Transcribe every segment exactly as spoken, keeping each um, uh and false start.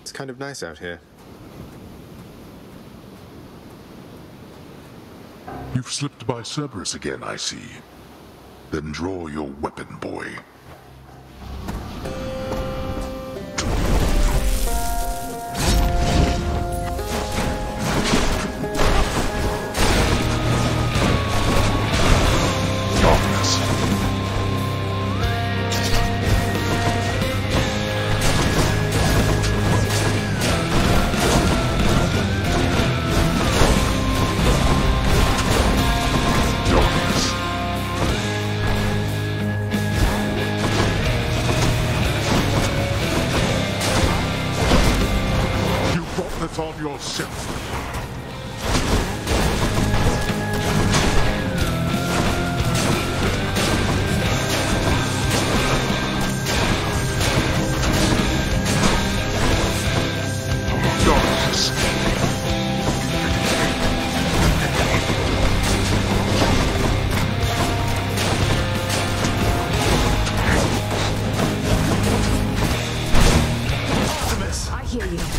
It's kind of nice out here. You've slipped by Cerberus again, I see. Then draw your weapon, boy. On yourself. Artemis, I hear you.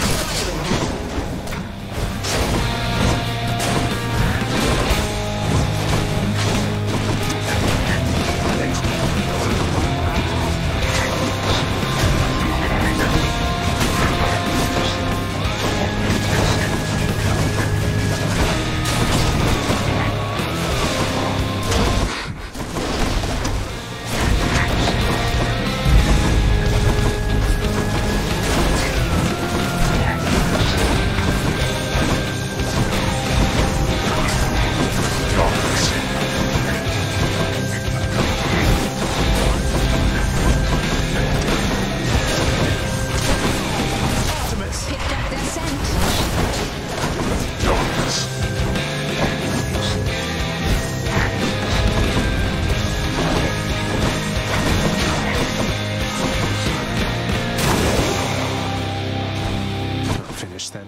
Then.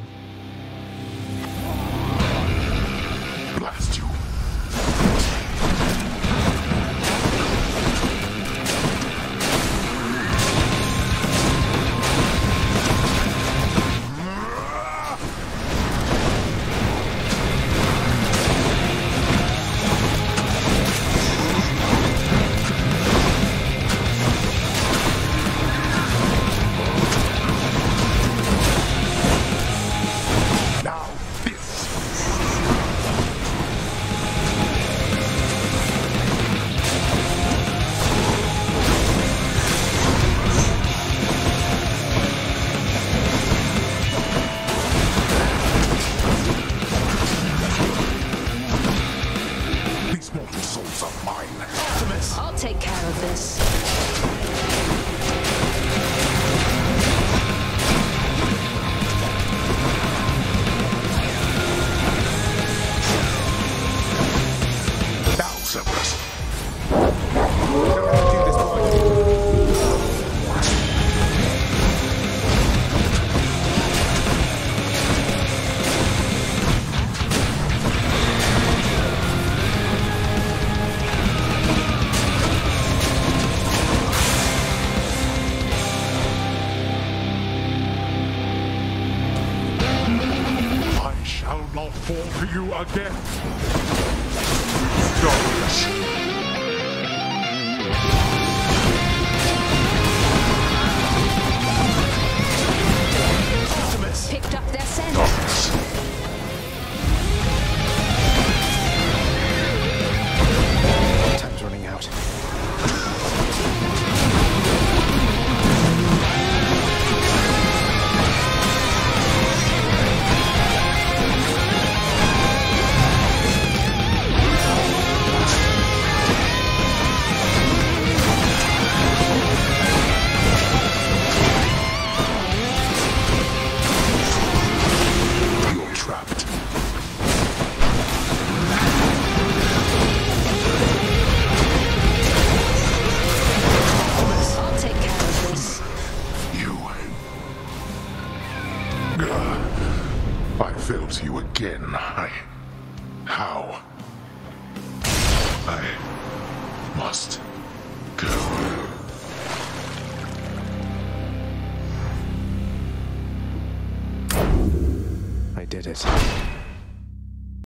Blast you. I'll take care of this. Now, Cerberus. Don't have to do this, boy. Not fall to you again. Darkness. Artemis picked up their scent. Darkness. Time's running out. I failed you again. I... How? I must go. did it.